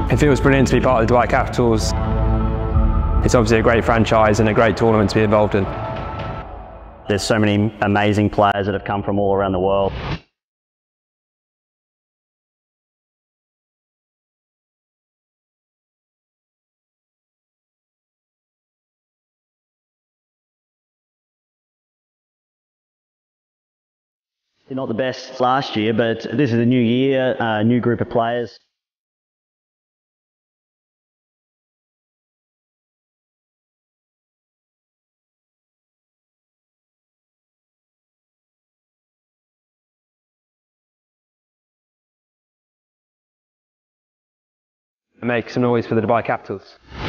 It feels brilliant to be part of the Dubai Capitals. It's obviously a great franchise and a great tournament to be involved in. There's so many amazing players that have come from all around the world. They're not the best last year, but this is a new year, a new group of players. Make some noise for the Dubai Capitals.